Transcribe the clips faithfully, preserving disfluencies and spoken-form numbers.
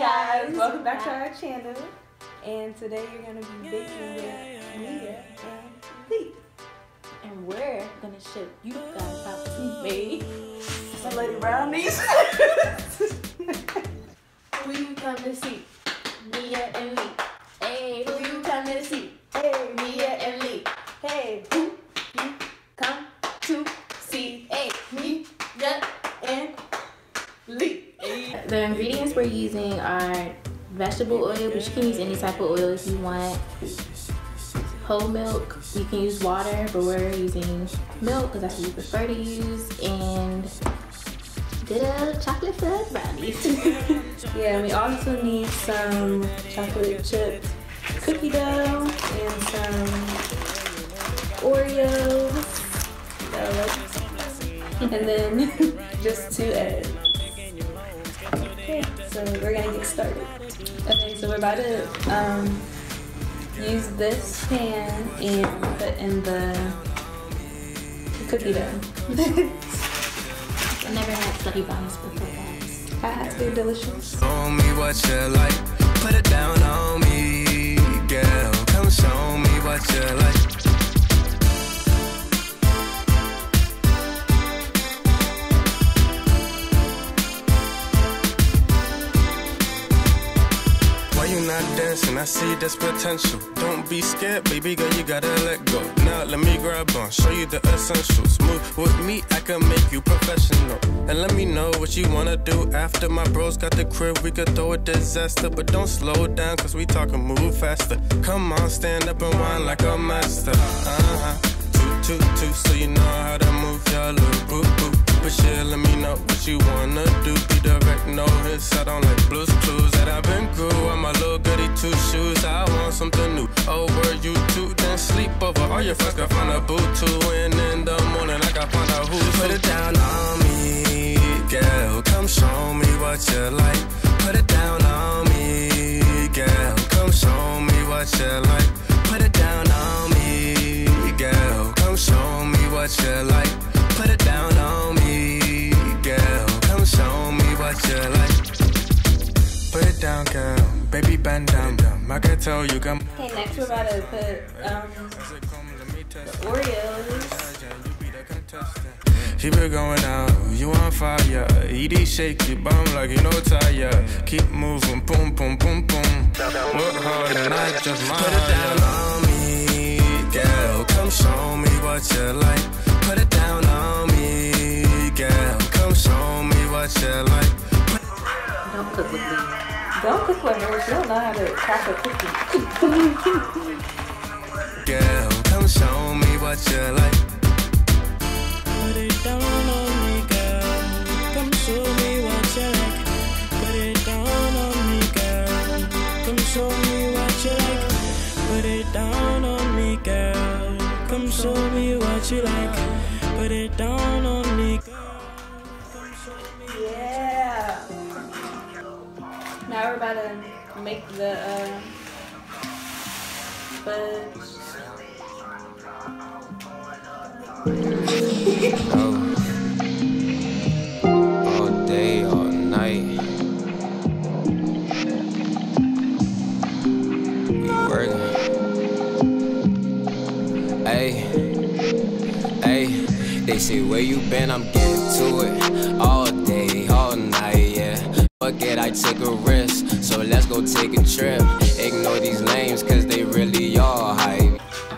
guys, welcome back to our channel. And today you're gonna be baking with Mia and Lee. And we're gonna show you guys how to make some lady brownies. Who you come to see? Mia and Lee. Hey, who you come to see? Hey, Mia and Lee. Hey, who you come to see? Hey, Mia and Lee. The ingredients we're using are vegetable oil, but you can use any type of oil if you want. Whole milk, you can use water, but we're using milk because that's what we prefer to use. And did a chocolate fudge brownies. Yeah, we also need some chocolate chip cookie dough and some Oreos. And then just two eggs. Okay, so we're gonna get started. Okay, so we're about to um, use this pan and put in the cookie dough. I never had fluffy brownies before, guys. Ah, they're delicious. Show me what you like, put it down on me, girl. Come show me what you like. Why you not dancing? I see this potential. Don't be scared, baby girl, you gotta let go. Now let me grab on, show you the essentials. Move with me, I can make you professional. And let me know what you wanna do after. My bros got the crib, we could throw a disaster. But don't slow down, cause we talking move faster. Come on, stand up and whine like a master. Uh-huh, toot, toot, toot, so you know how to move your little boo-boo. But yeah, let me know what you wanna do. Be direct, no hits, I don't like blues clues. That I've been through, I'm a little goody two shoes. I want something new, over you two, then sleep over. All your friends can find a boo too. And in the morning, I can find out who's who. Put it down on me, girl, come show me what you like. Put it down on me, girl, come show me what you like. Put it down on me, girl, come show me what you like. Put it down on me, girl, come show me what you like. Put it down, girl, baby bend down, down. I can tell you come. Okay, next we're about to put um, the Oreos. Keep it going out, you on fire. E D shake your bum like you know tire. Keep moving, boom, boom, boom, boom. Work hard and I just my Put it down on me, girl, come show me what you like. Put it down on me, girl, come show me what you like. Don't cook with me. Don't cook with her, she don't know how to crack a cookie. Girl, come show me what you like. Put it down on me, girl. Come show me what you like. Put it down on me, girl. Come show me what you like. Put it down on me, girl. Come show me what you like. Put it down on me, girl. Come show me. Yeah. Now we're about to make the uh, fudge. Oh. All day, all night. We working. Hey, hey. They say where you been? I'm getting to it. All day, all night, yeah. Fuck it, I took a risk, so let's go take a trip. Ignore these names, cause they really all hype.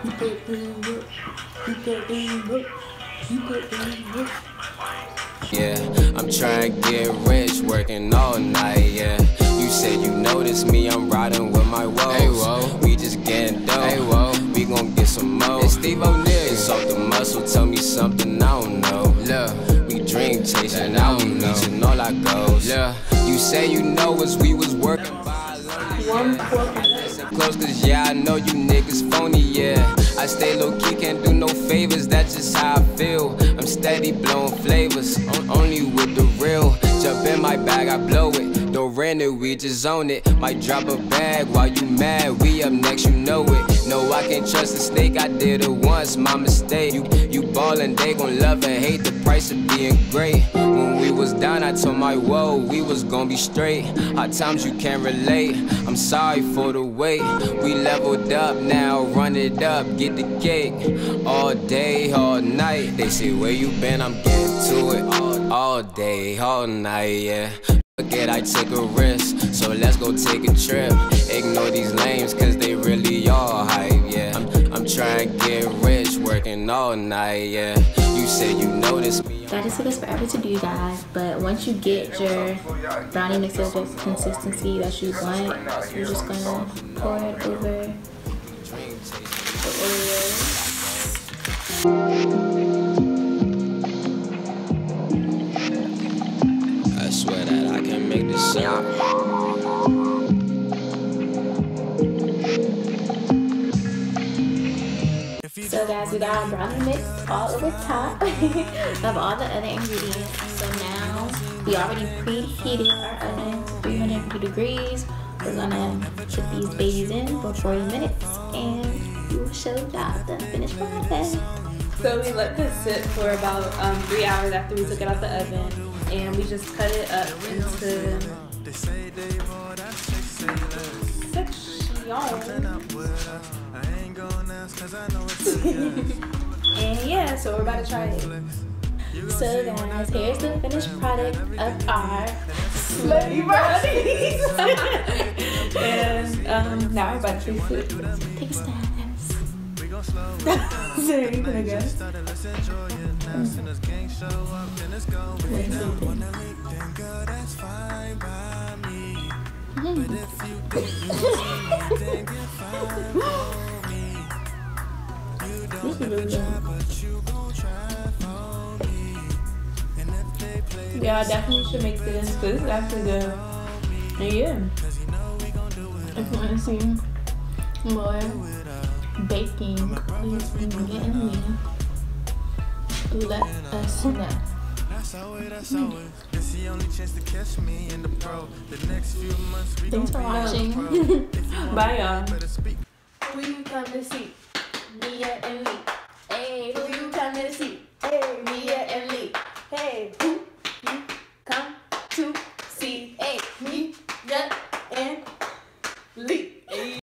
Yeah, I'm trying to get rich, working all night, yeah. You said you noticed me, I'm riding with my woes. Hey, whoa. We just getting dope. Hey, whoa. We gon' get some more. It's Steve O'Neal. It's off the muscle, tell me something I don't know. Look, we dream chasing, now we reaching all our goals. Yeah, you say you know us, we was working by One pork. close, cause yeah, I know you niggas phony, yeah. I stay low key, can't do no favors, that's just how I feel. I'm steady blowing flavors, only with the real. Jump in my bag, I blow it. though ran it, we just own it. Might drop a bag while you mad, we up next, you know it. No, I can't trust a snake, I did it once, my mistake. You, you ballin', they gon' love and hate the price of being great. When we was down, I told my whoa, we was gon' be straight. Hard times you can't relate, I'm sorry for the wait. We leveled up now, run it up, get the cake. All day, all night, they say where you been, I'm getting to it. All, all day, all night, yeah. Forget I took a risk, so let's go take a trip. Ignore these lames, cause they really all hype, yeah. I'm, I'm trying to get rich, working all night, yeah. You said you noticed me. That just took us forever to do, guys, but once you get your brownie mix of the consistency that you want, you're just gonna pour it over the Oreos. I swear that I can make this sound. So guys, we got our brownie mix all over top of all the other ingredients. So now we already preheated our oven to three hundred fifty degrees. We're gonna put these babies in for forty minutes and we will show y'all the finished product. So we let this sit for about um, three hours after we took it out the oven, and we just cut it up into sections. And yeah, so we're about to try it. So guys, here's the finished product of our slutty brownies. And um, now we're about to taste it. Take a stab. So you're gonna go? This is really good. Yeah, I definitely should make this, because this is actually good. And yeah. If you want to see more baking, please get in me. Let us know. Mm. Thanks for watching. Bye, y'all. Who you come to see? Mia and Lee. Hey, who you come to see? Hey, Mia and Lee. Hey, who